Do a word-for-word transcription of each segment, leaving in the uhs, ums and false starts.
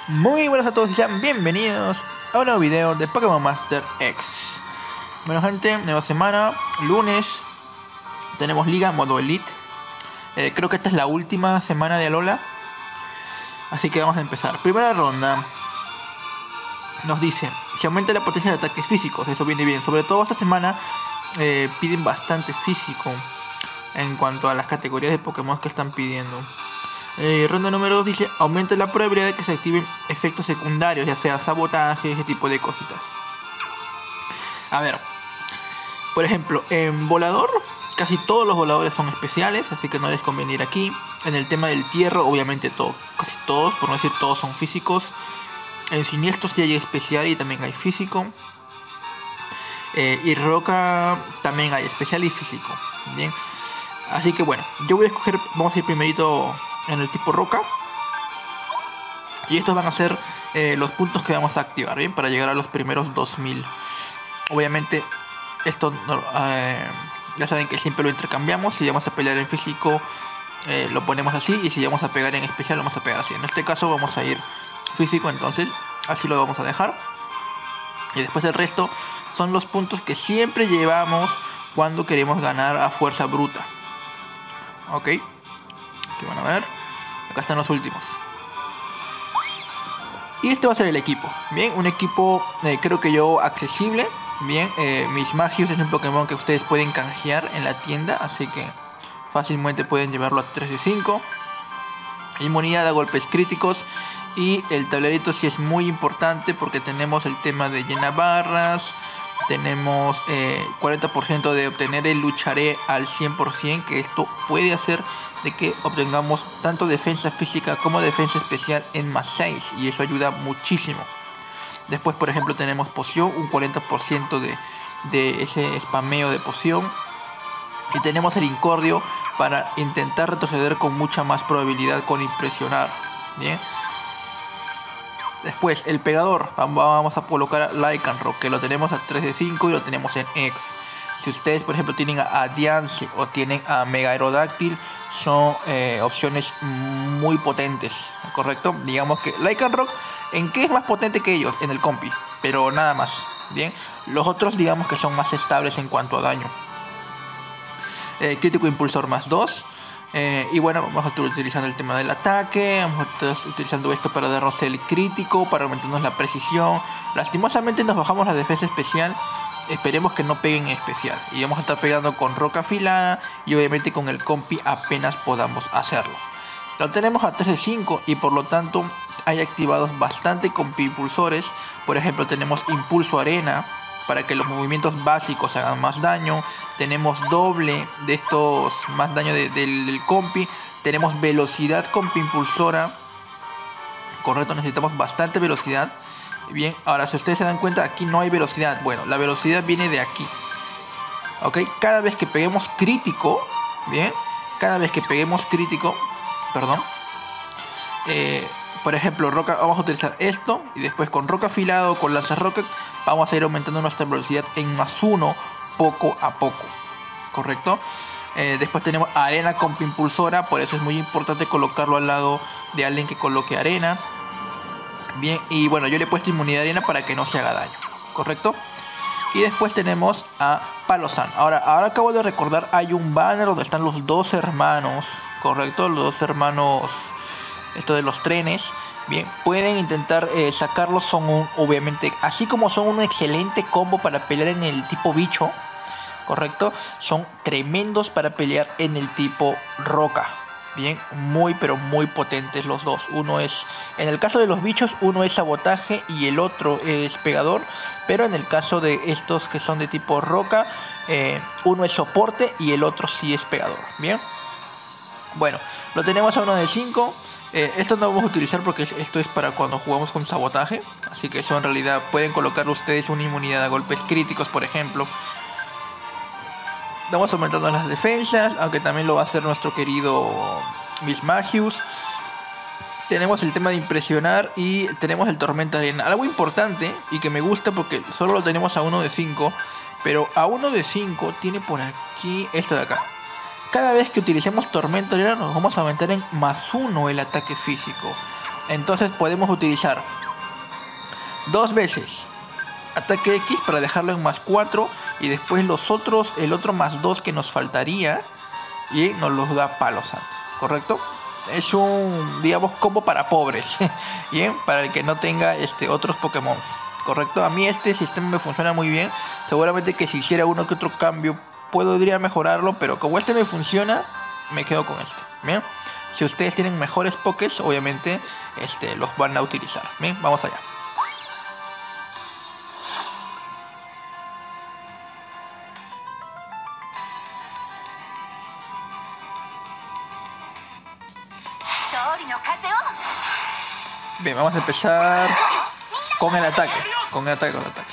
Muy buenas a todos y sean bienvenidos a un nuevo video de Pokémon Master X. Bueno gente, nueva semana, lunes, tenemos Liga modo Elite. eh, Creo que esta es la última semana de Alola, así que vamos a empezar. Primera ronda. Nos dice, si aumenta la potencia de ataques físicos, eso viene bien. Sobre todo esta semana eh, piden bastante físico en cuanto a las categorías de Pokémon que están pidiendo. Eh, ronda número dos dice, aumenta la probabilidad de que se activen efectos secundarios, ya sea sabotaje, ese tipo de cositas. A ver, por ejemplo, en volador, casi todos los voladores son especiales, así que no les conviene ir aquí. En el tema del tierra, obviamente todo, casi todos, por no decir todos, son físicos. En siniestros sí hay especial y también hay físico. Eh, y roca también hay especial y físico. Bien, así que bueno, yo voy a escoger, vamos a ir primerito en el tipo roca. Y estos van a ser eh, los puntos que vamos a activar, bien, para llegar a los primeros dos mil. Obviamente, esto no, eh, ya saben que siempre lo intercambiamos. Si vamos a pelear en físico, eh, lo ponemos así. Y si vamos a pegar en especial, lo vamos a pegar así. En este caso vamos a ir físico, entonces así lo vamos a dejar. Y después el resto son los puntos que siempre llevamos cuando queremos ganar a fuerza bruta. Ok, aquí van a ver, acá están los últimos. Y este va a ser el equipo. Bien, un equipo eh, creo que yo accesible. Bien, eh, Mismagius es un Pokémon que ustedes pueden canjear en la tienda, así que fácilmente pueden llevarlo a tres de cinco. Inmunidad a golpes críticos. Y el tablerito sí es muy importante porque tenemos el tema de llena barras. Tenemos eh, cuarenta por ciento de obtener el lucharé al cien por ciento. Que esto puede hacer de que obtengamos tanto defensa física como defensa especial en más seis. Y eso ayuda muchísimo. Después, por ejemplo, tenemos poción. Un cuarenta por ciento de, de ese spameo de poción. Y tenemos el incordio para intentar retroceder con mucha más probabilidad con impresionar. Bien. Después, el pegador, vamos a colocar a Lycanroc, que lo tenemos a tres de cinco y lo tenemos en X. Si ustedes, por ejemplo, tienen a Diancie o tienen a Mega Aerodáctil, son eh, opciones muy potentes, ¿correcto? Digamos que Lycanroc, ¿en qué es más potente que ellos? En el compi, pero nada más, ¿bien? Los otros, digamos que son más estables en cuanto a daño. Eh, crítico impulsor más dos. Eh, y bueno, vamos a estar utilizando el tema del ataque. Vamos a estar utilizando esto para darnos el crítico, para aumentarnos la precisión. Lastimosamente nos bajamos la defensa especial. Esperemos que no peguen en especial. Y vamos a estar pegando con roca afilada. Y obviamente con el compi apenas podamos hacerlo. Lo tenemos a tres de cinco y por lo tanto hay activados bastante compi impulsores. Por ejemplo, tenemos impulso arena para que los movimientos básicos hagan más daño. Tenemos doble de estos, más daño de, de, del compi. Tenemos velocidad compi impulsora. Correcto, necesitamos bastante velocidad. Bien, ahora si ustedes se dan cuenta, aquí no hay velocidad. Bueno, la velocidad viene de aquí. Ok, cada vez que peguemos crítico, bien, cada vez que peguemos crítico, perdón, eh, por ejemplo, roca, vamos a utilizar esto. Y después con roca afilado, con lanzarroca, vamos a ir aumentando nuestra velocidad en más uno poco a poco. ¿Correcto? Eh, después tenemos arena compi impulsora. Por eso es muy importante colocarlo al lado de alguien que coloque arena. Bien, y bueno, yo le he puesto inmunidad de arena para que no se haga daño. ¿Correcto? Y después tenemos a Palosan. Ahora, ahora acabo de recordar, hay un banner donde están los dos hermanos. ¿Correcto? Los dos hermanos, esto de los trenes. Bien, pueden intentar eh, sacarlos. Son un, obviamente, así como son un excelente combo para pelear en el tipo bicho, correcto, son tremendos para pelear en el tipo roca. Bien, muy pero muy potentes los dos. Uno es, en el caso de los bichos, uno es sabotaje y el otro es pegador. Pero en el caso de estos que son de tipo roca, eh, uno es soporte y el otro sí es pegador. Bien, bueno, lo tenemos a uno de cinco. Eh, esto no vamos a utilizar porque esto es para cuando jugamos con sabotaje. Así que eso en realidad pueden colocar ustedes una inmunidad a golpes críticos, por ejemplo. Vamos aumentando las defensas, aunque también lo va a hacer nuestro querido Mismagius. Tenemos el tema de impresionar y tenemos el tormenta de arena. Algo importante y que me gusta porque solo lo tenemos a uno de cinco. Pero a uno de cinco tiene por aquí esto de acá. Cada vez que utilicemos tormenta de arena nos vamos a aumentar en más uno el ataque físico. Entonces podemos utilizar dos veces ataque X para dejarlo en más cuatro y después los otros, el otro más dos que nos faltaría y nos los da Palo Santo, ¿correcto? Es un, digamos, combo para pobres, bien, para el que no tenga este, otros Pokémon, ¿correcto? A mí este sistema me funciona muy bien. Seguramente que si hiciera uno que otro cambio podría mejorarlo, pero como este me funciona, me quedo con este, bien. Si ustedes tienen mejores Pokés, obviamente este, los van a utilizar, bien, vamos allá. Bien, vamos a empezar con el ataque. Con el ataque, con el ataque.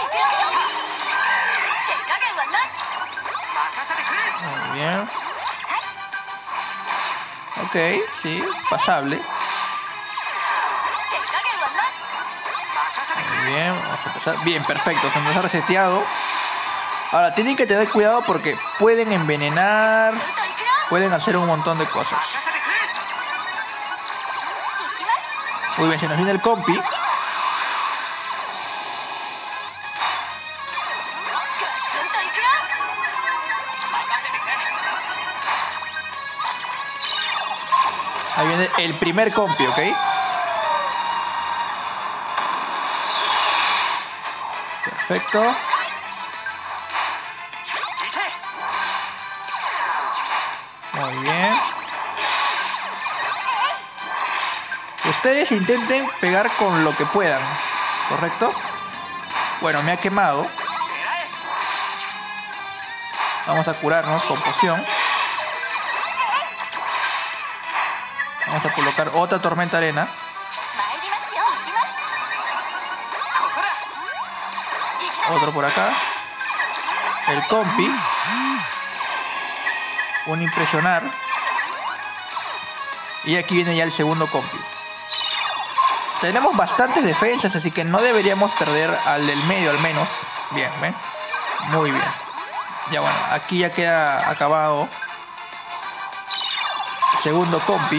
Muy bien. Ok, sí, pasable. Muy bien, vamos a empezar. Bien, perfecto, se nos ha reseteado. Ahora, tienen que tener cuidado porque pueden envenenar, pueden hacer un montón de cosas. Muy bien, se nos viene el compi. Ahí viene el primer compi, ¿ok? Perfecto. Muy bien. Ustedes intenten pegar con lo que puedan, ¿correcto? Bueno, me ha quemado. Vamos a curarnos con poción. Vamos a colocar otra tormenta arena. Otro por acá. El compi. Un impresionar. Y aquí viene ya el segundo compi. Tenemos bastantes defensas, así que no deberíamos perder al del medio al menos. Bien, ¿ven? Muy bien. Ya bueno, aquí ya queda acabado. Segundo compi.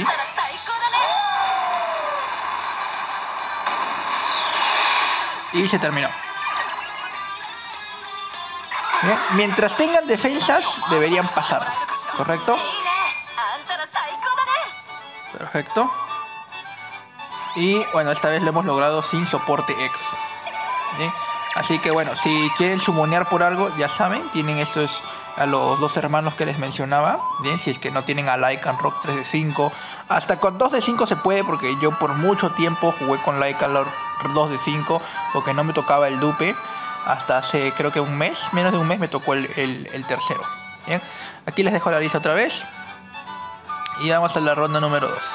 Y se terminó. Bien. Mientras tengan defensas, deberían pasar. ¿Correcto? Perfecto. Y bueno, esta vez lo hemos logrado sin soporte X. ¿Bien? Así que bueno, si quieren summonear por algo, ya saben, tienen estos a los dos hermanos que les mencionaba. Bien, si es que no tienen a Lycanroc tres de cinco. Hasta con dos de cinco se puede, porque yo por mucho tiempo jugué con Lycanroc dos de cinco, porque no me tocaba el dupe. Hasta hace creo que un mes, menos de un mes me tocó el, el, el tercero. Bien, aquí les dejo la lista otra vez. Y vamos a la ronda número dos.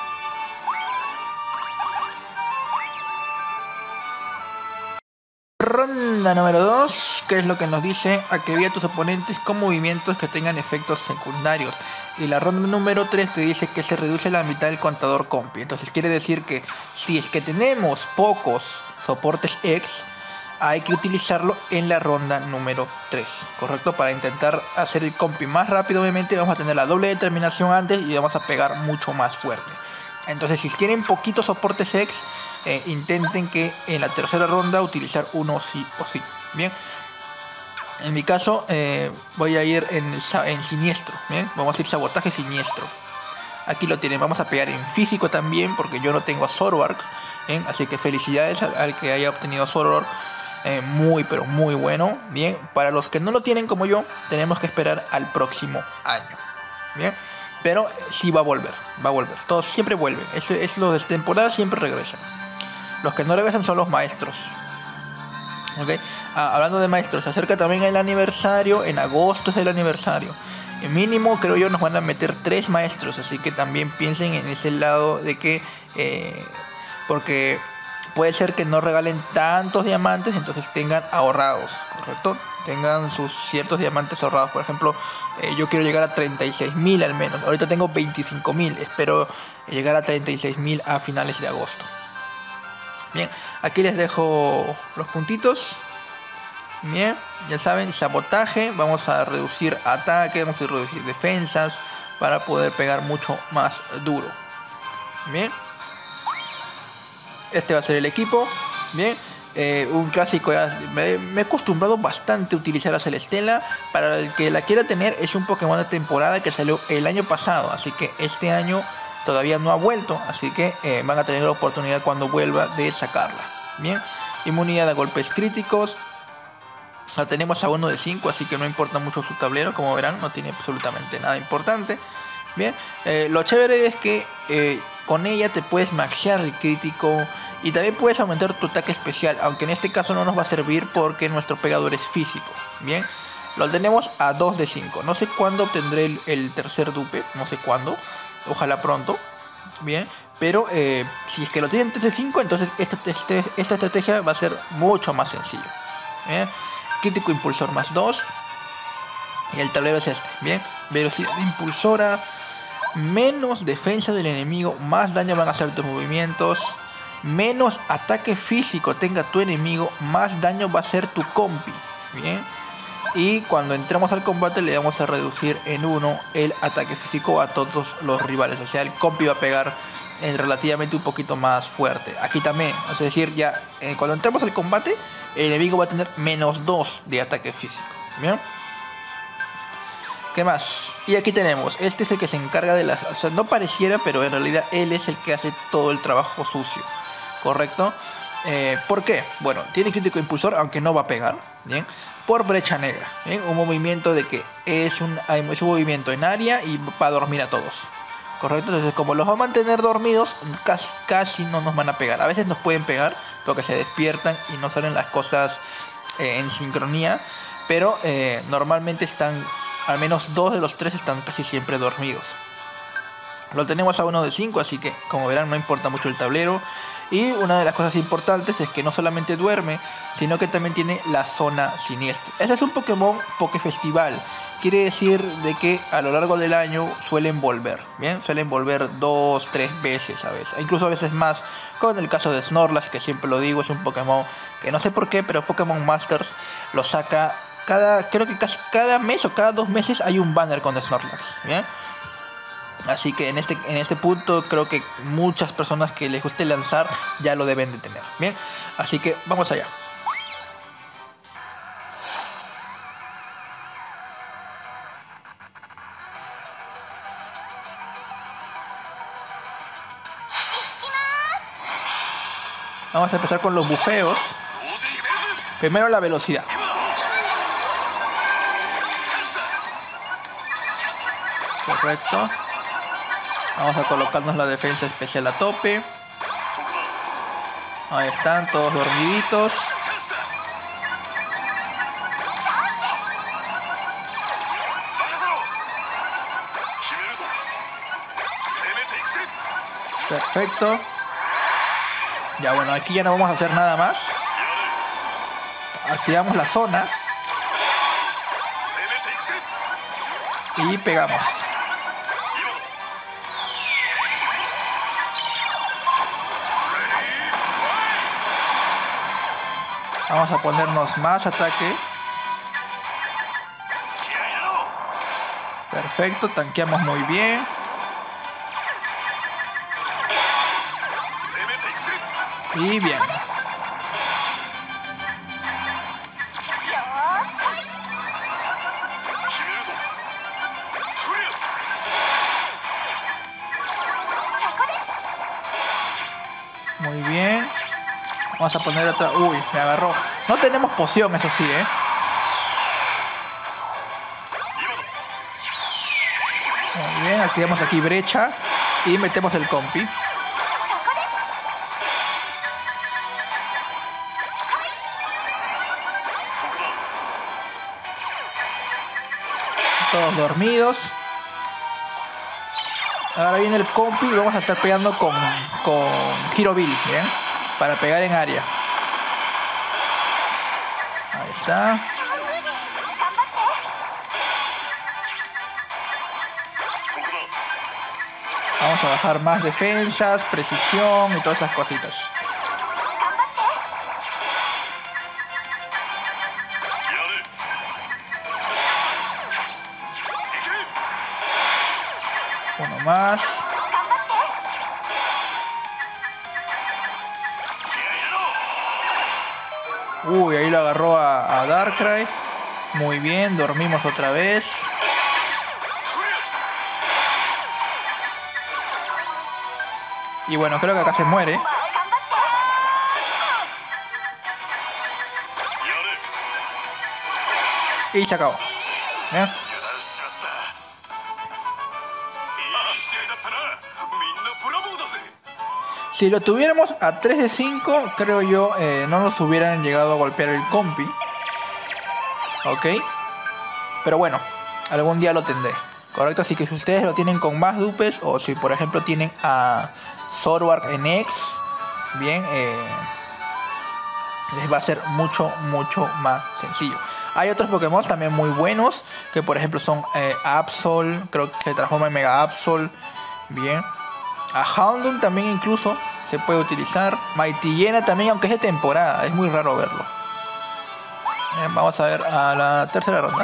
Ronda número dos, que es lo que nos dice: acribilla a tus oponentes con movimientos que tengan efectos secundarios. Y la ronda número tres te dice que se reduce la mitad del contador compi. Entonces quiere decir que si es que tenemos pocos soportes X, hay que utilizarlo en la ronda número tres, ¿correcto? Para intentar hacer el compi más rápido. Obviamente vamos a tener la doble determinación antes y vamos a pegar mucho más fuerte. Entonces si tienen poquitos soportes X, eh, intenten que en la tercera ronda utilizar uno sí o sí. Bien, en mi caso eh, voy a ir en, en siniestro. Bien, vamos a ir sabotaje siniestro. Aquí lo tienen, vamos a pegar en físico también, porque yo no tengo a Zoroark. Bien, así que felicidades al, al que haya obtenido Zoroark. Eh, muy pero muy bueno. Bien, para los que no lo tienen como yo, tenemos que esperar al próximo año. Bien, pero sí va a volver, va a volver. Todos siempre vuelven. Es, es los de temporada, siempre regresan. Los que no regresan son los maestros. Ok, ah, hablando de maestros, se acerca también el aniversario. En agosto es el aniversario. En mínimo, creo yo, nos van a meter tres maestros. Así que también piensen en ese lado de que eh, porque puede ser que no regalen tantos diamantes, entonces tengan ahorrados, ¿correcto? Tengan sus ciertos diamantes ahorrados. Por ejemplo, eh, yo quiero llegar a treinta y seis mil al menos. Ahorita tengo veinticinco mil. Espero llegar a treinta y seis mil a finales de agosto. Bien, aquí les dejo los puntitos. Bien, ya saben, sabotaje. Vamos a reducir ataque, vamos a reducir defensas para poder pegar mucho más duro. Bien. Este va a ser el equipo. Bien. Eh, un clásico, ya, me, me he acostumbrado bastante a utilizar a Celesteela. Para el que la quiera tener, es un Pokémon de temporada que salió el año pasado, así que este año todavía no ha vuelto, así que eh, van a tener la oportunidad cuando vuelva de sacarla. Bien, inmunidad a golpes críticos, la tenemos a uno de cinco, así que no importa mucho su tablero, como verán, no tiene absolutamente nada importante. Bien, eh, lo chévere es que eh, con ella te puedes maxear el crítico y también puedes aumentar tu ataque especial, aunque en este caso no nos va a servir porque nuestro pegador es físico. Bien, lo tenemos a dos de cinco. No sé cuándo obtendré el, el tercer dupe, no sé cuándo, ojalá pronto. Bien, pero eh, si es que lo tienen tres de cinco, entonces esta, este, esta estrategia va a ser mucho más sencilla. Bien, crítico impulsor más dos. Y el tablero es este. Bien, velocidad impulsora, menos defensa del enemigo, más daño van a hacer tus movimientos. Menos ataque físico tenga tu enemigo, más daño va a hacer tu compi. Bien. Y cuando entramos al combate le vamos a reducir en uno el ataque físico a todos los rivales. O sea, el compi va a pegar en relativamente un poquito más fuerte. Aquí también, es decir, ya eh, cuando entramos al combate, el enemigo va a tener menos dos de ataque físico. Bien. ¿Qué más? Y aquí tenemos, este es el que se encarga de las... O sea, no pareciera, pero en realidad él es el que hace todo el trabajo sucio. ¿Correcto? Eh, ¿Por qué? Bueno, tiene crítico impulsor, aunque no va a pegar. Bien. Por brecha negra. ¿Bien? Un movimiento de que es un, es un movimiento en área y va a dormir a todos. ¿Correcto? Entonces, como los va a mantener dormidos, casi, casi no nos van a pegar. A veces nos pueden pegar porque se despiertan y no salen las cosas eh, en sincronía. Pero eh, normalmente están, al menos dos de los tres están casi siempre dormidos. Lo tenemos a uno de cinco, así que como verán no importa mucho el tablero. Y una de las cosas importantes es que no solamente duerme, sino que también tiene la zona siniestra. Este es un Pokémon Pokéfestival. Quiere decir de que a lo largo del año suelen volver. Bien, suelen volver dos, tres veces a veces. Incluso a veces más. Como en el caso de Snorlax, que siempre lo digo, es un Pokémon que no sé por qué, pero Pokémon Masters lo saca cada, creo que casi cada mes o cada dos meses hay un banner con Snorlax. Bien. Así que en este, en este punto creo que muchas personas que les guste lanzar ya lo deben de tener. Bien, así que vamos allá. Vamos a empezar con los bufeos. Primero la velocidad. Correcto. Vamos a colocarnos la defensa especial a tope. Ahí están, todos dormiditos. Perfecto. Ya bueno, aquí ya no vamos a hacer nada más. Activamos la zona. Y pegamos. Vamos a ponernos más ataque. Perfecto, tanqueamos muy bien. Y bien. Muy bien. Vamos a poner otra... Uy, me agarró. No tenemos poción, eso sí, ¿eh? Muy bien, activamos aquí brecha. Y metemos el compi. Todos dormidos. Ahora viene el compi y vamos a estar pegando con, con Hero Bill, ¿bien? Para pegar en área. Ahí está. Vamos a bajar más defensas, precisión y todas esas cositas. Uno más. Uy, ahí lo agarró a, a Darkrai. Muy bien, dormimos otra vez. Y bueno, creo que acá se muere. Y se acabó. ¿Bien? Si lo tuviéramos a tres de cinco, creo yo, eh, no nos hubieran llegado a golpear el compi. Ok. Pero bueno, algún día lo tendré. Correcto, así que si ustedes lo tienen con más dupes, o si por ejemplo tienen a Zoroark en X, bien, eh, les va a ser mucho, mucho más sencillo. Hay otros Pokémon también muy buenos, que por ejemplo son eh, Absol, creo que se transforma en Mega Absol, bien. A Houndoom también incluso se puede utilizar. Mightyena también, aunque es de temporada, es muy raro verlo. Bien, vamos a ver a la tercera ronda.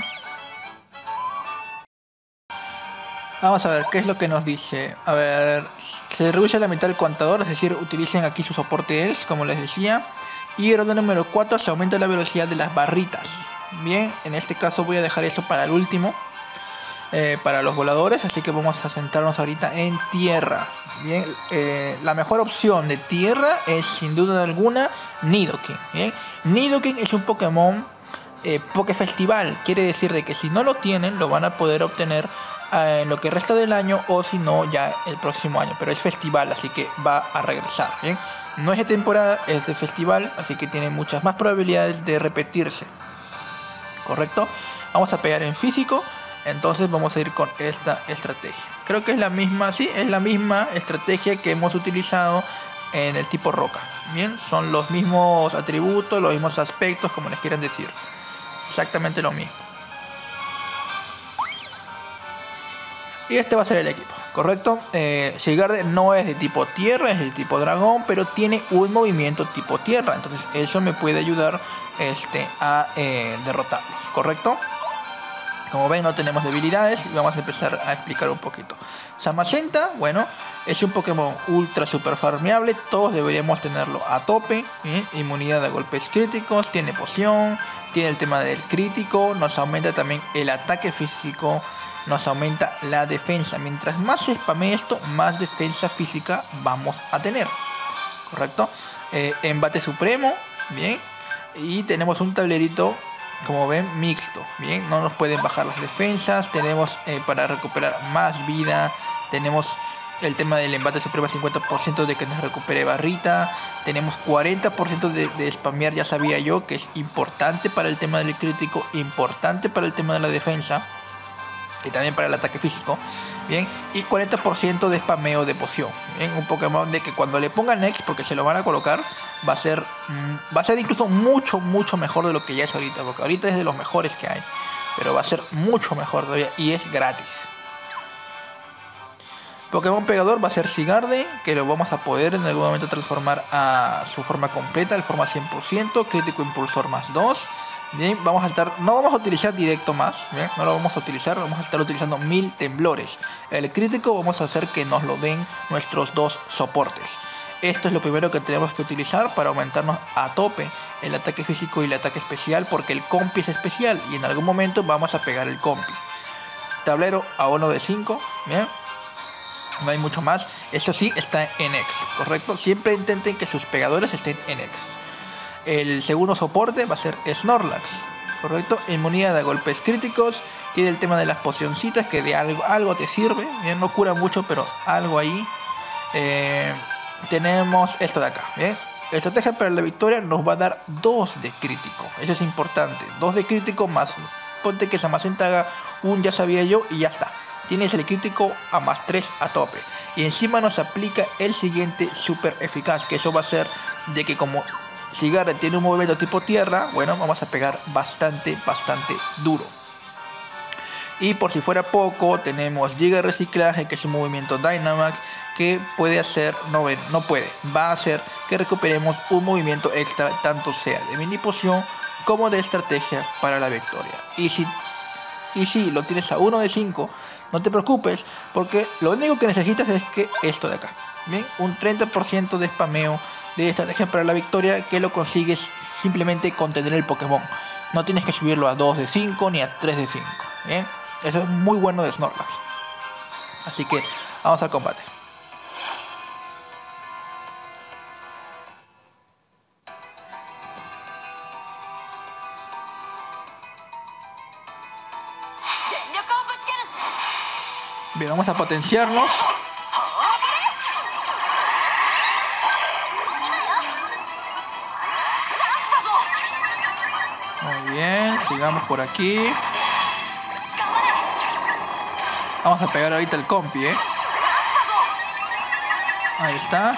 Vamos a ver qué es lo que nos dice. A ver, se reduce la mitad del contador, es decir, utilicen aquí su soporte X, como les decía. Y ronda número cuatro, se aumenta la velocidad de las barritas. Bien, en este caso voy a dejar eso para el último, eh, para los voladores, así que vamos a centrarnos ahorita en tierra. Bien, eh, la mejor opción de tierra es sin duda alguna Nidoking. Bien, Nidoking es un Pokémon eh, Pokéfestival, quiere decir de que si no lo tienen lo van a poder obtener eh, en lo que resta del año, o si no ya el próximo año, pero es festival, así que va a regresar. Bien, no es de temporada, es de festival, así que tiene muchas más probabilidades de repetirse. Correcto, vamos a pegar en físico, entonces vamos a ir con esta estrategia. Creo que es la misma, sí, es la misma estrategia que hemos utilizado en el tipo roca. Bien, son los mismos atributos, los mismos aspectos, como les quieran decir. Exactamente lo mismo. Y este va a ser el equipo, correcto. Eh, Sigarde no es de tipo tierra, es de tipo dragón, pero tiene un movimiento tipo tierra, entonces eso me puede ayudar este, a eh, derrotarlos, correcto. Como ven, no tenemos debilidades y vamos a empezar a explicar un poquito. Zamazenta, bueno, es un Pokémon ultra super farmeable, todos deberíamos tenerlo a tope. ¿Sí? Inmunidad a golpes críticos, tiene poción, tiene el tema del crítico, nos aumenta también el ataque físico, nos aumenta la defensa. Mientras más se spamee esto, más defensa física vamos a tener, correcto. Eh, embate supremo, bien, y tenemos un tablerito, como ven, mixto. Bien, no nos pueden bajar las defensas. Tenemos eh, para recuperar más vida. Tenemos el tema del embate supremo, cincuenta por ciento de que nos recupere barrita. Tenemos cuarenta por ciento de, de spamear, ya sabía yo, que es importante para el tema del crítico, importante para el tema de la defensa y también para el ataque físico. Bien, y cuarenta por ciento de spameo de poción. Bien, un Pokémon de que cuando le pongan X, porque se lo van a colocar, va a ser mmm, va a ser incluso mucho mucho mejor de lo que ya es ahorita, porque ahorita es de los mejores que hay, pero va a ser mucho mejor todavía y es gratis. Pokémon pegador va a ser Sigarde, que lo vamos a poder en algún momento transformar a su forma completa, el forma cien por ciento, crítico impulsor más dos. Bien, vamos a estar, no vamos a utilizar directo más, bien, no lo vamos a utilizar, vamos a estar utilizando mil temblores. El crítico vamos a hacer que nos lo den nuestros dos soportes. Esto es lo primero que tenemos que utilizar para aumentarnos a tope el ataque físico y el ataque especial, porque el compi es especial y en algún momento vamos a pegar el compi. Tablero a uno de cinco, bien, no hay mucho más. Eso sí, está en X, correcto. Siempre intenten que sus pegadores estén en X. El segundo soporte va a ser Snorlax, correcto. Inmunidad a golpes críticos. Tiene el tema de las pocioncitas, que de algo, algo te sirve. Bien, no cura mucho, pero algo ahí. Eh, tenemos esto de acá, bien. Estrategia para la victoria nos va a dar dos de crítico. Eso es importante. dos de crítico más. Ponte que Zamazenta haga un ya sabía yo y ya está. Tienes el crítico a más tres a tope. Y encima nos aplica el siguiente super eficaz, que eso va a ser de que como Sigarde tiene un movimiento tipo tierra, bueno, vamos a pegar bastante, bastante duro. Y por si fuera poco, tenemos Giga Reciclaje, que es un movimiento Dynamax, que puede hacer, no, no puede, va a hacer que recuperemos un movimiento extra, tanto sea de mini poción como de estrategia para la victoria. Y si, y si lo tienes a uno de cinco, no te preocupes, porque lo único que necesitas es que esto de acá. Bien, un treinta por ciento de spameo de estrategia para la victoria que lo consigues simplemente con tener el Pokémon. No tienes que subirlo a dos de cinco ni a tres de cinco. Bien, eso es muy bueno de Snorlax. Así que vamos al combate. Bien, vamos a potenciarnos. Muy bien, sigamos por aquí. Vamos a pegar ahorita el compi, ¿eh? Ahí está.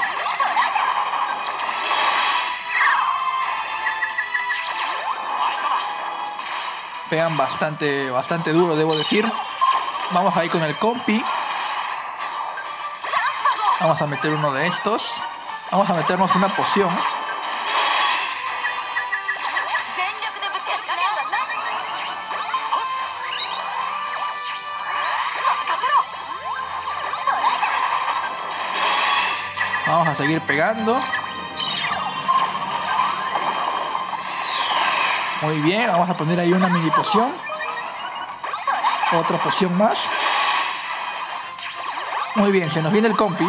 Pegan bastante, bastante duro, debo decir. Vamos ahí con el compi. Vamos a meter uno de estos. Vamos a meternos una poción. Vamos a seguir pegando. Muy bien, vamos a poner ahí una mini poción. Otra poción más. Muy bien, se nos viene el compi.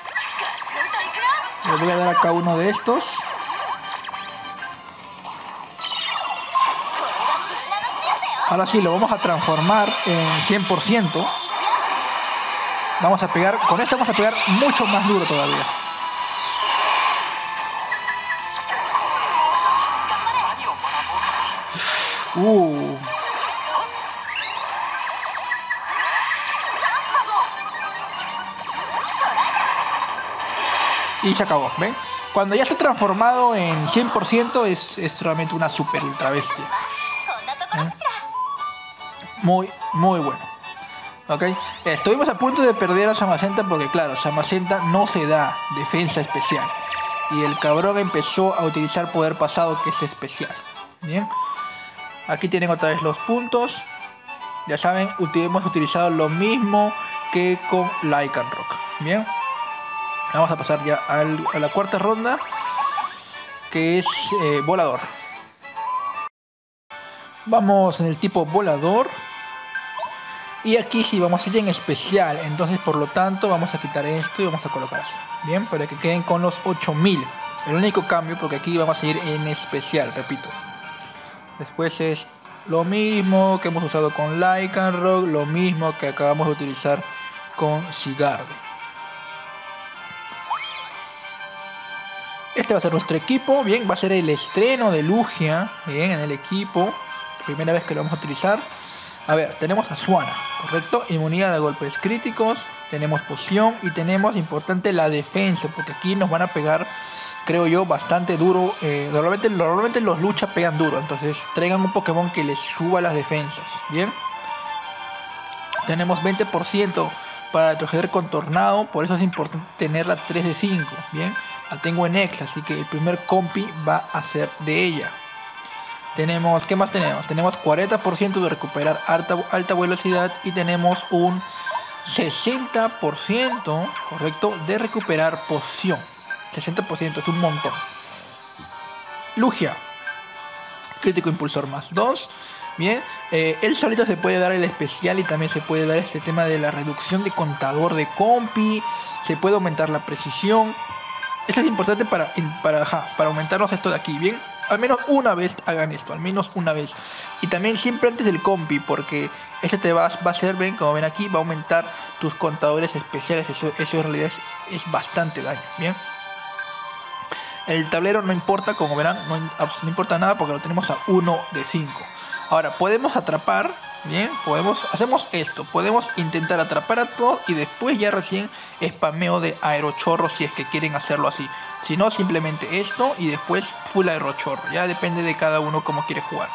Le voy a dar acá uno de estos. Ahora sí, lo vamos a transformar en cien por ciento. Vamos a pegar, con esto vamos a pegar mucho más duro todavía. Uh. Y se acabó, ¿ven? Cuando ya está transformado en cien por ciento es, es realmente una super ultra bestia. ¿Eh? Muy, muy bueno. ¿Ok? Estuvimos a punto de perder a Zamazenta porque, claro, Zamazenta no se da defensa especial. Y el cabrón empezó a utilizar poder pasado, que es especial. Bien. Aquí tienen otra vez los puntos. Ya saben, hemos utilizado lo mismo que con Lycanroc. Bien. Vamos a pasar ya al, a la cuarta ronda, que es eh, volador. Vamos en el tipo volador. Y aquí sí vamos a ir en especial. Entonces, por lo tanto, vamos a quitar esto y vamos a colocar así. Bien, para que queden con los ocho mil. El único cambio, porque aquí vamos a ir en especial, repito. Después es lo mismo que hemos usado con Lycanroc, lo mismo que acabamos de utilizar con Sigarde. Este va a ser nuestro equipo. Bien, va a ser el estreno de Lugia. Bien, en el equipo. Primera vez que lo vamos a utilizar. A ver, tenemos a Swanna, correcto. Inmunidad a golpes críticos. Tenemos poción y tenemos, importante, la defensa. Porque aquí nos van a pegar, creo yo, bastante duro. Eh, normalmente, normalmente los luchas pegan duro. Entonces traigan un Pokémon que les suba las defensas. Bien. Tenemos veinte por ciento para retroceder con Tornado. Por eso es importante tenerla tres de cinco. Bien. La tengo en X, así que el primer compi va a ser de ella. Tenemos, ¿qué más tenemos? Tenemos cuarenta por ciento de recuperar alta, alta velocidad y tenemos un sesenta por ciento, correcto, de recuperar poción. sesenta por ciento, es un montón. Lugia, crítico impulsor más dos. Bien, eh, él solito se puede dar el especial y también se puede dar este tema de la reducción de contador de compi. Se puede aumentar la precisión. Esto es importante para, para, ajá, para aumentarnos esto de aquí, ¿bien? Al menos una vez hagan esto, al menos una vez. Y también siempre antes del compi, porque este te va, va a hacer, ven, como ven aquí, va a aumentar tus contadores especiales. Eso, eso en realidad es, es bastante daño, ¿bien? El tablero no importa, como verán, no, no importa nada porque lo tenemos a uno de cinco. Ahora, podemos atrapar, ¿bien? Podemos, hacemos esto, podemos intentar atrapar a todos y después ya recién spameo de aerochorro si es que quieren hacerlo así. Si no, simplemente esto y después full aerochorro. Ya depende de cada uno cómo quiere jugar.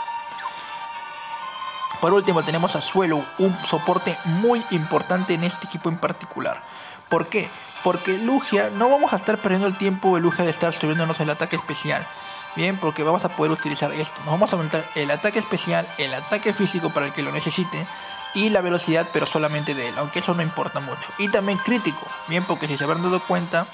Por último tenemos a Suelo, un soporte muy importante en este equipo en particular. ¿Por qué? Porque Lugia, no vamos a estar perdiendo el tiempo de Lugia de estar subiéndonos el ataque especial. Bien, porque vamos a poder utilizar esto. Nos vamos a aumentar el ataque especial, el ataque físico para el que lo necesite. y la velocidad, pero solamente de él, aunque eso no importa mucho. Y también crítico, bien, porque si se habrán dado cuenta,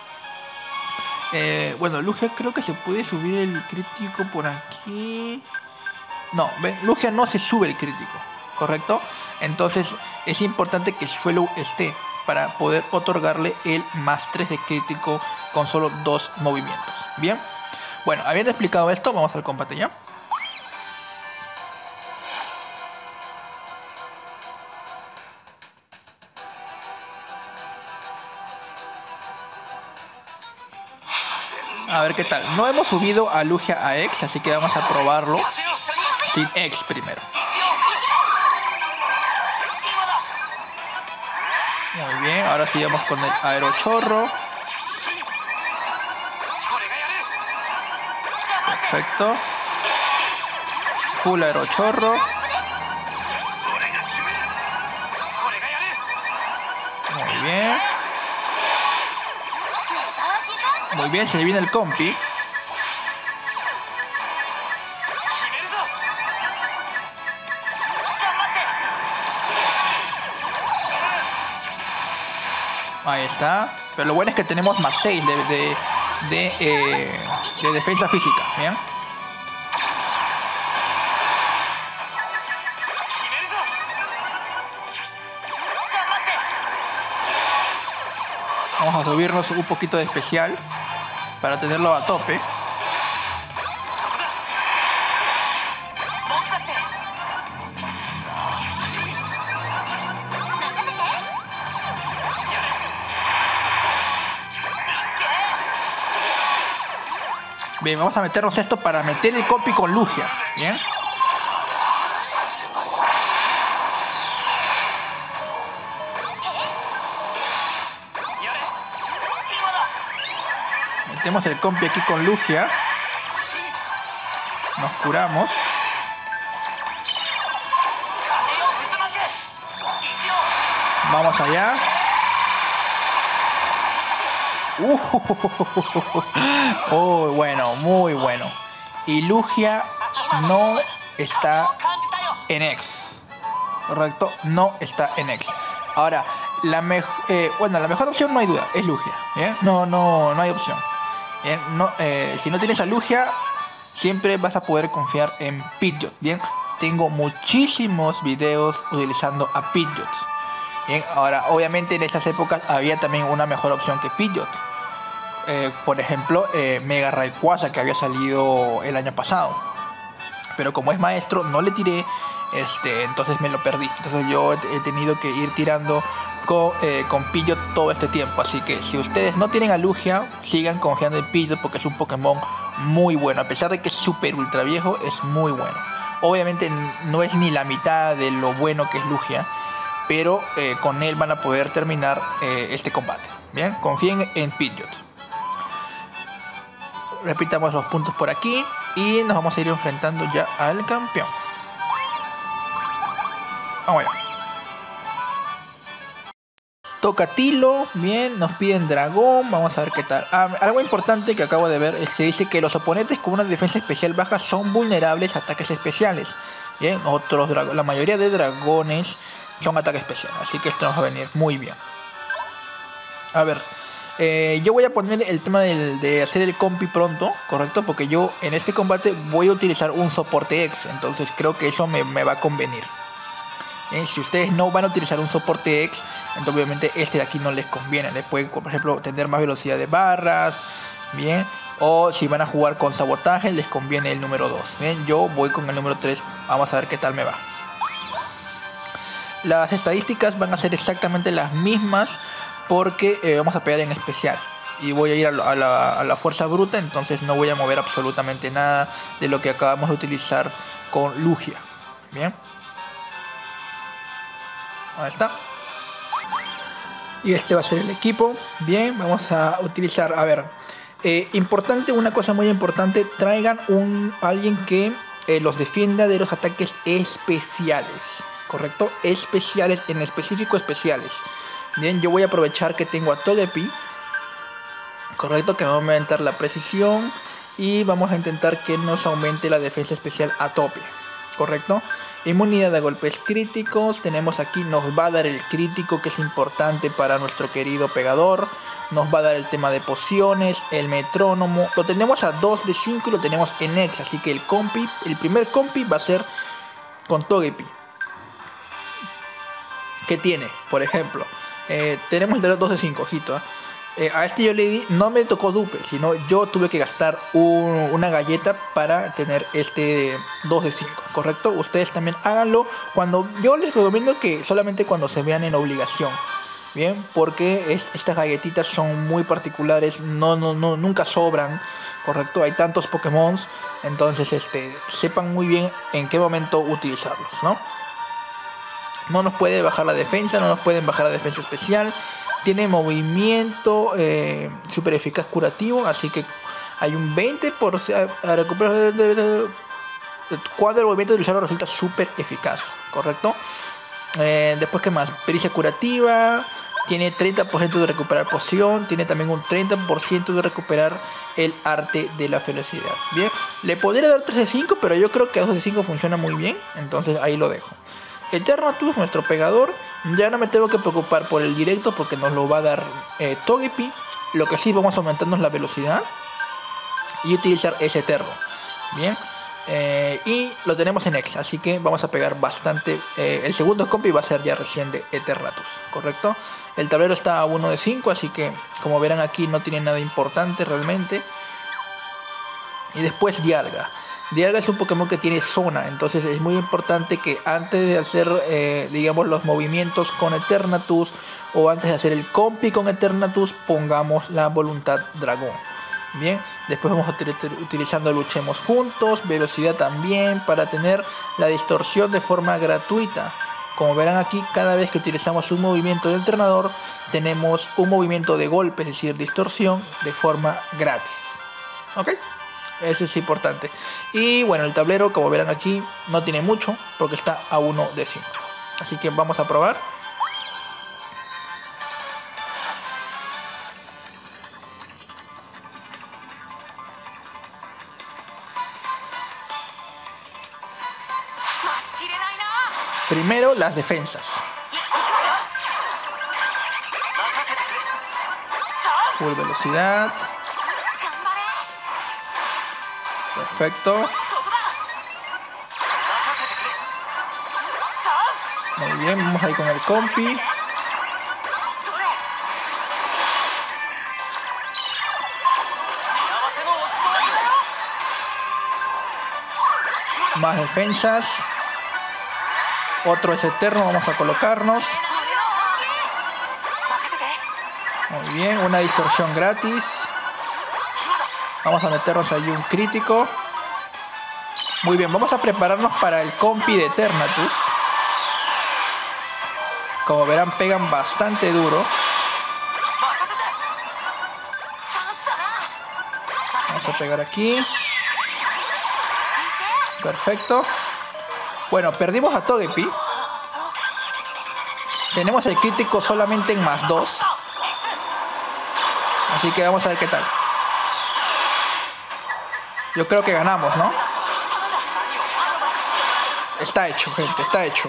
eh, bueno, Lugia creo que se puede subir el crítico por aquí. No, ¿ven? Lugia no se sube el crítico, ¿correcto? Entonces es importante que suelo esté para poder otorgarle el más tres de crítico con solo dos movimientos. Bien, bueno, habiendo explicado esto, vamos al combate ya. A ver qué tal. No hemos subido a Lugia a X, así que vamos a probarlo sin X primero. Muy bien, ahora sí vamos con el aerochorro. Perfecto. Full aerochorro. Muy bien. Muy bien, se le viene el compi. Ahí está. Pero lo bueno es que tenemos más seis de, de, de, eh, de defensa física. ¿Bien? Vamos a subirnos un poquito de especial para tenerlo a tope. Bien, vamos a meternos esto para meter el copy con Lugia. Bien. Metemos el compi aquí con Lugia. Nos curamos. Vamos allá. Uh, oh, bueno, muy bueno. Y Lugia no está en X. Correcto, no está en X. Ahora, la mejor, eh, bueno, la mejor opción no hay duda, es Lugia. ¿Bien? No, no, no hay opción. Bien, no, eh, si no tienes a Lugia, siempre vas a poder confiar en Pidgeot. Bien, tengo muchísimos videos utilizando a Pidgeot. Bien, ahora obviamente en estas épocas había también una mejor opción que Pidgeot. Eh, por ejemplo, eh, Mega Rayquaza, que había salido el año pasado. Pero como es maestro, no le tiré, este, entonces me lo perdí. Entonces yo he tenido que ir tirando con, eh, con Pidgeot todo este tiempo. Así que si ustedes no tienen a Lugia, sigan confiando en Pidgeot porque es un Pokémon muy bueno. A pesar de que es súper ultra viejo, es muy bueno. Obviamente no es ni la mitad de lo bueno que es Lugia, pero eh, con él van a poder terminar eh, este combate. Bien, confíen en Pidgeot. Repitamos los puntos por aquí y nos vamos a ir enfrentando ya al campeón. Vamos allá. Tocatilo, bien, nos piden dragón, vamos a ver qué tal. Ah, algo importante que acabo de ver es que dice que los oponentes con una defensa especial baja son vulnerables a ataques especiales. Bien, otros la mayoría de dragones son ataques especiales, así que esto nos va a venir muy bien. A ver, eh, yo voy a poner el tema del, de hacer el compi pronto, correcto, porque yo en este combate voy a utilizar un soporte X, entonces creo que eso me, me va a convenir. Bien, si ustedes no van a utilizar un soporte X, entonces obviamente este de aquí no les conviene. Les puede, por ejemplo, tener más velocidad de barras, bien, o si van a jugar con sabotaje, les conviene el número dos. Bien, yo voy con el número tres, vamos a ver qué tal me va. Las estadísticas van a ser exactamente las mismas porque eh, vamos a pegar en especial y voy a ir a la, a, la, a la fuerza bruta, entonces no voy a mover absolutamente nada de lo que acabamos de utilizar con Lugia. Bien, ahí está. Y este va a ser el equipo. Bien, vamos a utilizar, a ver, eh, importante, una cosa muy importante, traigan un alguien que eh, los defienda de los ataques especiales. Correcto, especiales, en específico especiales. Bien, yo voy a aprovechar que tengo a Togepi. Correcto, que me va a aumentar la precisión. Y vamos a intentar que nos aumente la defensa especial a tope. correcto. Inmunidad a golpes críticos, tenemos aquí, nos va a dar el crítico, que es importante para nuestro querido pegador. Nos va a dar el tema de pociones, el metrónomo, lo tenemos a dos de cinco y lo tenemos en X, así que el compi, el primer compi va a ser con Togepi. ¿Qué tiene? Por ejemplo, eh, tenemos el de los dos de cinco, ojito, ¿eh? Eh, a este yo le di, no me tocó dupe, sino yo tuve que gastar un, una galleta para tener este dos de cinco, ¿correcto? Ustedes también háganlo cuando, yo les recomiendo que solamente cuando se vean en obligación, bien, porque es, estas galletitas son muy particulares, no, no, no, nunca sobran, ¿correcto? Hay tantos Pokémon, entonces este, sepan muy bien en qué momento utilizarlos, ¿no? No nos puede bajar la defensa, no nos pueden bajar la defensa especial. Tiene movimiento eh, super eficaz curativo, así que hay un veinte por ciento a recuperar cuando el movimiento de usuario resulta súper eficaz, ¿correcto? Eh, después, ¿qué más? Pericia curativa, tiene treinta por ciento de recuperar poción, tiene también un treinta por ciento de recuperar el arte de la felicidad. Bien, le podría dar tres de cinco, pero yo creo que dos de cinco funciona muy bien, entonces ahí lo dejo. Eternatus, nuestro pegador, ya no me tengo que preocupar por el directo porque nos lo va a dar eh, Togepi. Lo que sí, vamos a aumentarnos la velocidad y utilizar ese Eterno. Bien, eh, y lo tenemos en X, así que vamos a pegar bastante. Eh, el segundo compi va a ser ya recién de Eternatus, ¿correcto? El tablero está a uno de cinco, así que como verán aquí no tiene nada importante realmente. Y después Dialga. Dialga es un Pokémon que tiene zona, entonces es muy importante que antes de hacer, eh, digamos, los movimientos con Eternatus o antes de hacer el compi con Eternatus, pongamos la voluntad dragón. Bien, después vamos a util utilizando luchemos juntos, velocidad también, para tener la distorsión de forma gratuita. Como verán aquí, cada vez que utilizamos un movimiento de entrenador, tenemos un movimiento de golpe, es decir, distorsión, de forma gratis. ¿Ok? Eso es importante. Y bueno, el tablero, como verán aquí, no tiene mucho porque está a uno de cinco. Así que vamos a probar. Primero, las defensas. Full velocidad. Perfecto. Muy bien, vamos ahí con el compi. Más defensas. Otro es eterno, vamos a colocarnos. Muy bien, una distorsión gratis. Vamos a meternos ahí un crítico. Muy bien, vamos a prepararnos para el compi de Eternatus. Como verán, pegan bastante duro. Vamos a pegar aquí. Perfecto. Bueno, perdimos a Togepi. Tenemos el crítico solamente en más dos. Así que vamos a ver qué tal. Yo creo que ganamos, ¿no? Está hecho, gente, está hecho.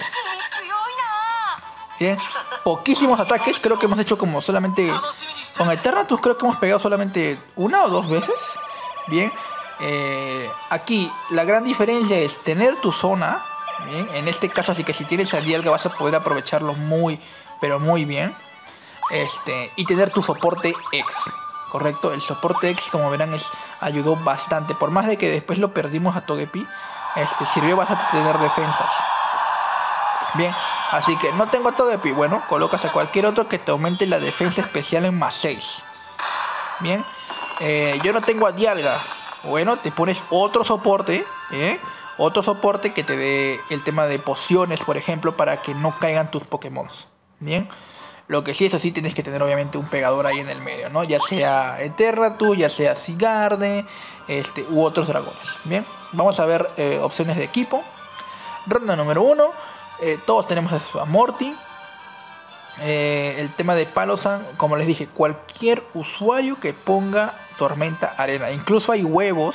Bien, poquísimos ataques. Creo que hemos hecho como solamente... Con Eternatus creo que hemos pegado solamente una o dos veces. Bien, eh, aquí la gran diferencia es tener tu zona. Bien, en este caso, así que si tienes a Dialga vas a poder aprovecharlo muy, pero muy bien. Este, y tener tu soporte X. Correcto, el soporte X, como verán, es, ayudó bastante. Por más de que después lo perdimos a Togepi, este, sirvió bastante tener defensas. Bien, así que no tengo a Togepi. Bueno, colocas a cualquier otro que te aumente la defensa especial en más seis. Bien, eh, yo no tengo a Dialga. Bueno, te pones otro soporte, ¿eh? Otro soporte que te dé el tema de pociones, por ejemplo, para que no caigan tus Pokémon. Bien. Lo que sí, eso sí, tienes que tener obviamente un pegador ahí en el medio, ¿no? Ya sea Eternatus, ya sea Sigarde, este, u otros dragones. Bien, vamos a ver eh, opciones de equipo. Ronda número uno. Eh, todos tenemos a Morty. Eh, el tema de Palosan, como les dije, cualquier usuario que ponga Tormenta Arena. Incluso hay huevos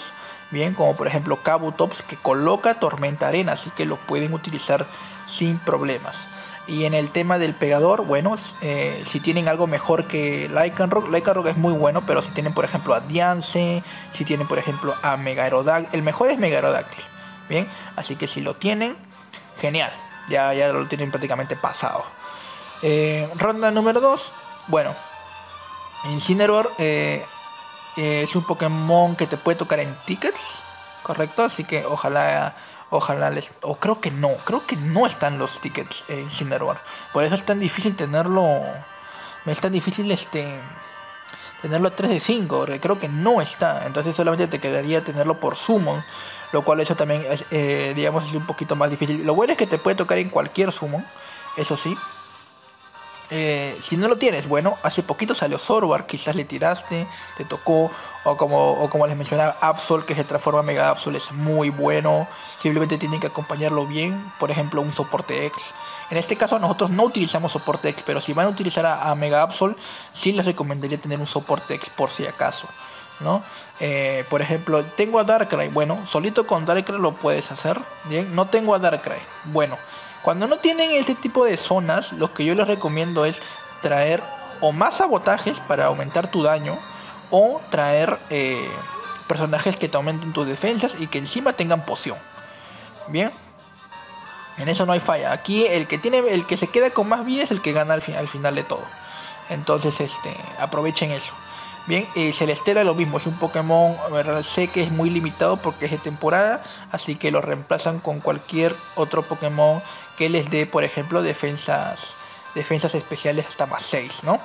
bien, como por ejemplo Kabutops, que coloca Tormenta Arena, así que lo pueden utilizar sin problemas. Y en el tema del pegador, bueno, eh, si tienen algo mejor que Lycanroc, Lycanroc es muy bueno, pero si tienen por ejemplo a Diancie, si tienen por ejemplo a Mega Aerodactyl, el mejor es Mega Aerodactyl, bien, así que si lo tienen, genial, ya, ya lo tienen prácticamente pasado. Eh, ronda número dos, bueno, Incineroar eh, eh, es un Pokémon que te puede tocar en tickets, correcto, así que ojalá... Ojalá les... O creo que no. Creo que no están los tickets en Incineroar. Por eso es tan difícil tenerlo... Es tan difícil este... Tenerlo a tres de cinco. Porque creo que no está. Entonces solamente te quedaría tenerlo por Summon. Lo cual eso también es, eh, digamos, es un poquito más difícil. Lo bueno es que te puede tocar en cualquier Summon. Eso sí. Eh, si no lo tienes, bueno, hace poquito salió Zoroark, quizás le tiraste, te tocó, o como, o como les mencionaba, Absol, que se transforma en Mega Absol, es muy bueno, simplemente tienen que acompañarlo bien, por ejemplo un soporte X. En este caso nosotros no utilizamos soporte X, pero si van a utilizar a, a Mega Absol, sí les recomendaría tener un soporte X por si acaso, ¿no? Eh, por ejemplo, tengo a Darkrai, bueno, solito con Darkrai lo puedes hacer, bien, no tengo a Darkrai, bueno. Cuando no tienen este tipo de zonas, lo que yo les recomiendo es traer o más sabotajes para aumentar tu daño, o traer eh, personajes que te aumenten tus defensas y que encima tengan poción. Bien, en eso no hay falla. Aquí el que tiene, el que se queda con más vida es el que gana al, fin, al final de todo. Entonces, este, aprovechen eso. Bien, eh, Celesteela lo mismo, es un Pokémon, ¿verdad? Sé que es muy limitado porque es de temporada, así que lo reemplazan con cualquier otro Pokémon que les dé, por ejemplo, defensas, defensas especiales hasta más seis, ¿no?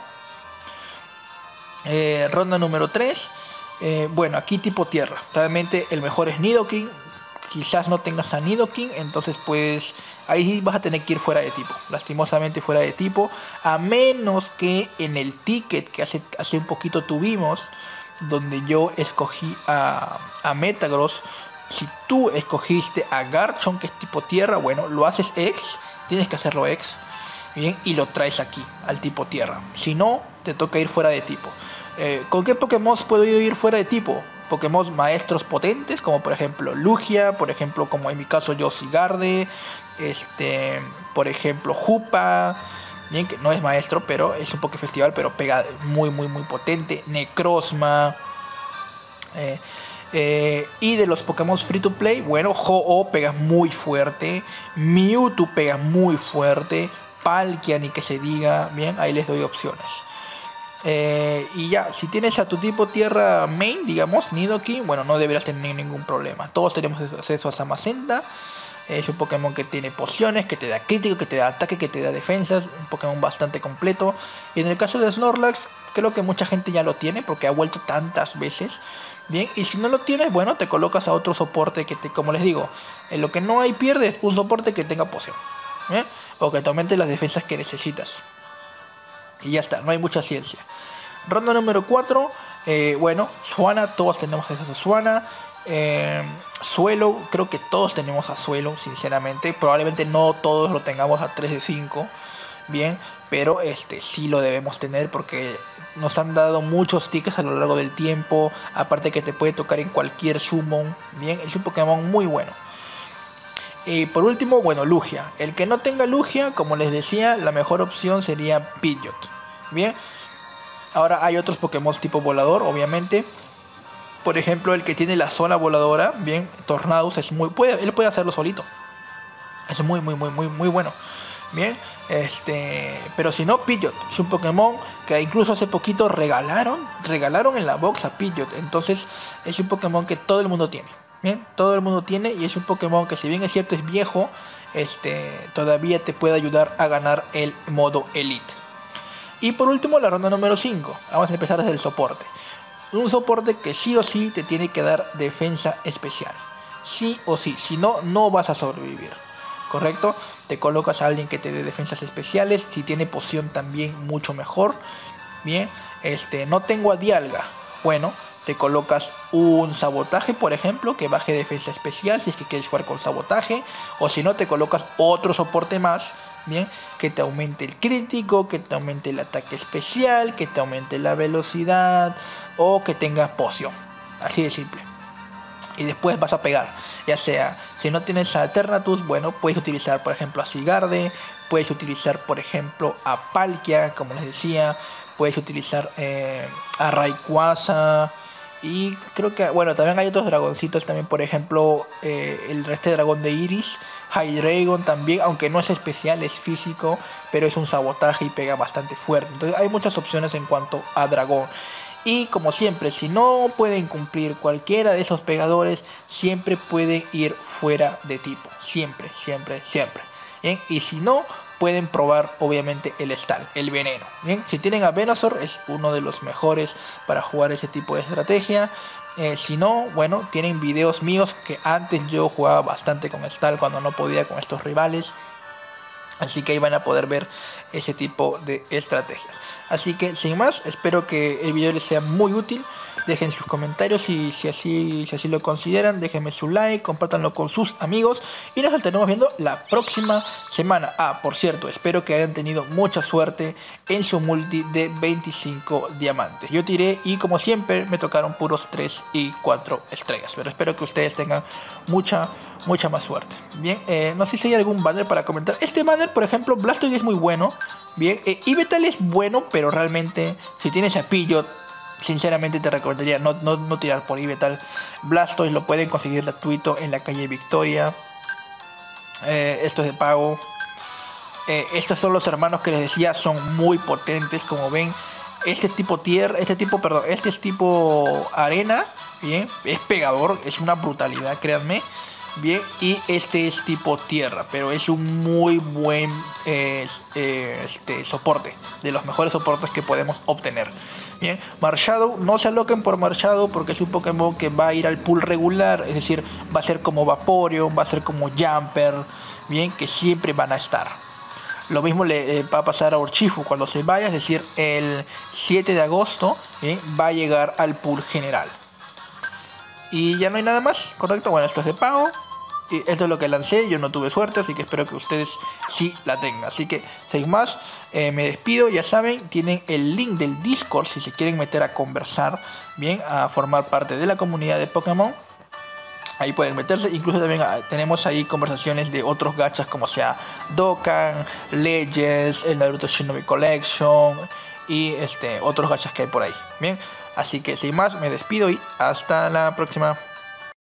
Eh, ronda número tres, eh, bueno, aquí tipo tierra, realmente el mejor es Nidoking, quizás no tengas a Nidoking, entonces pues ahí vas a tener que ir fuera de tipo, lastimosamente fuera de tipo, a menos que en el ticket que hace, hace un poquito tuvimos, donde yo escogí a, a Metagross, si tú escogiste a Garchomp, que es tipo tierra, bueno, lo haces X, tienes que hacerlo X, bien, y lo traes aquí, al tipo tierra, si no, te toca ir fuera de tipo. Eh, ¿Con qué Pokémon puedo yo ir fuera de tipo? Pokémon maestros potentes, como por ejemplo Lugia, por ejemplo, como en mi caso yo Sigarde, este, por ejemplo Hoopa, bien, que no es maestro, pero es un Poké Festival, pero pega muy, muy, muy potente, Necrozma, eh, eh, y de los Pokémon Free to Play, bueno, Ho-Oh pega muy fuerte, Mewtwo pega muy fuerte, Palkia, ni que se diga, bien, ahí les doy opciones. Eh, y ya, si tienes a tu tipo tierra main, digamos, Nidoking, bueno, no deberás tener ningún problema. Todos tenemos acceso a Zamazenta. Es un Pokémon que tiene pociones, que te da crítico, que te da ataque, que te da defensas. Un Pokémon bastante completo. Y en el caso de Snorlax, creo que mucha gente ya lo tiene porque ha vuelto tantas veces. Bien, y si no lo tienes, bueno, te colocas a otro soporte que te, como les digo, en lo que no hay pierdes, un soporte que tenga poción, ¿eh? O que te aumente las defensas que necesitas. Y ya está, no hay mucha ciencia. Ronda número cuatro, eh, bueno, Swanna, todos tenemos acceso a Swanna. Eh, Suelo, creo que todos tenemos a Suelo, sinceramente. Probablemente no todos lo tengamos a tres de cinco, bien, pero este sí lo debemos tener porque nos han dado muchos tickets a lo largo del tiempo. Aparte que te puede tocar en cualquier summon, bien, es un Pokémon muy bueno. Y por último, bueno, Lugia. El que no tenga Lugia, como les decía, la mejor opción sería Pidgeot. Bien. Ahora hay otros Pokémon tipo volador, obviamente. Por ejemplo, el que tiene la zona voladora, bien, Tornadus es muy, puede, él puede hacerlo solito. Es muy, muy, muy, muy, muy bueno. Bien, este, pero si no, Pidgeot es un Pokémon que incluso hace poquito regalaron, regalaron en la box a Pidgeot. Entonces es un Pokémon que todo el mundo tiene. Bien, todo el mundo tiene y es un Pokémon que si bien es cierto es viejo, este, todavía te puede ayudar a ganar el modo Elite. Y por último, la ronda número cinco. Vamos a empezar desde el soporte. Un soporte que sí o sí te tiene que dar defensa especial. Sí o sí. Si no, no vas a sobrevivir. ¿Correcto? Te colocas a alguien que te dé defensas especiales. Si tiene poción también, mucho mejor. Bien. Este, no tengo a Dialga. Bueno, te colocas un sabotaje, por ejemplo, que baje defensa especial si es que quieres jugar con sabotaje. O si no, te colocas otro soporte más. Bien, que te aumente el crítico, que te aumente el ataque especial, que te aumente la velocidad o que tenga poción, así de simple. y después vas a pegar. Ya sea, si no tienes a Eternatus, bueno, puedes utilizar por ejemplo a Sigarde, puedes utilizar por ejemplo a Palkia, como les decía, puedes utilizar eh, a Rayquaza. Y creo que, bueno, también hay otros dragoncitos también, por ejemplo, eh, el este dragón de Iris, Hydreigon también, aunque no es especial, es físico, pero es un sabotaje y pega bastante fuerte. Entonces hay muchas opciones en cuanto a dragón. Y como siempre, si no pueden cumplir cualquiera de esos pegadores, siempre pueden ir fuera de tipo. Siempre, siempre, siempre. ¿Bien? Y si no, pueden probar obviamente el Stal, el veneno. Bien, si tienen a Venusaur es uno de los mejores para jugar ese tipo de estrategia. Eh, si no, bueno, tienen videos míos que antes yo jugaba bastante con Stal cuando no podía con estos rivales. Así que ahí van a poder ver ese tipo de estrategias. Así que sin más, espero que el video les sea muy útil. Dejen sus comentarios y si así, si así lo consideran, déjenme su like, compártanlo con sus amigos y nos estaremos viendo la próxima semana. Ah, por cierto, espero que hayan tenido mucha suerte en su multi de veinticinco diamantes. Yo tiré y como siempre me tocaron puros tres y cuatro estrellas, pero espero que ustedes tengan mucha mucha más suerte. Bien, eh, no sé si hay algún banner para comentar. Este banner, por ejemplo, Blastoise es muy bueno. Bien, eh, Yveltal es bueno, pero realmente si tienes a Pidgeot, sinceramente te recomendaría no, no, no tirar por Yveltal. Blastoise lo pueden conseguir gratuito en la calle Victoria. Eh, esto es de pago. Eh, estos son los hermanos que les decía, son muy potentes, como ven. Este tipo tierra, este tipo, perdón, este es tipo arena. Bien, es pegador, es una brutalidad, créanme. Bien, y este es tipo tierra, pero es un muy buen eh, eh, este, soporte, de los mejores soportes que podemos obtener. Bien, Marshadow, no se aloquen por Marshadow porque es un Pokémon que va a ir al pool regular, es decir, va a ser como Vaporeon, va a ser como Jumper, bien, que siempre van a estar. Lo mismo le eh, va a pasar a Urshifu cuando se vaya, es decir, el siete de agosto, bien, va a llegar al pool general. Y ya no hay nada más, ¿correcto? Bueno, esto es de pago. Y esto es lo que lancé, yo no tuve suerte, así que espero que ustedes sí la tengan. Así que, sin más, eh, me despido, ya saben, tienen el link del Discord si se quieren meter a conversar, bien, a formar parte de la comunidad de Pokémon. Ahí pueden meterse, incluso también tenemos ahí conversaciones de otros gachas como sea Dokkan, Legends, el Naruto Shinobi Collection y este, otros gachas que hay por ahí, bien. Así que sin más, me despido y hasta la próxima.